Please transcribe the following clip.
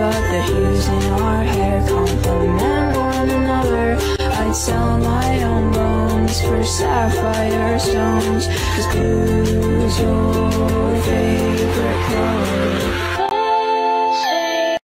but the hues in our hair complement one another. I'd sell my own bones for sapphire stones. 'Cause blue's your favorite color.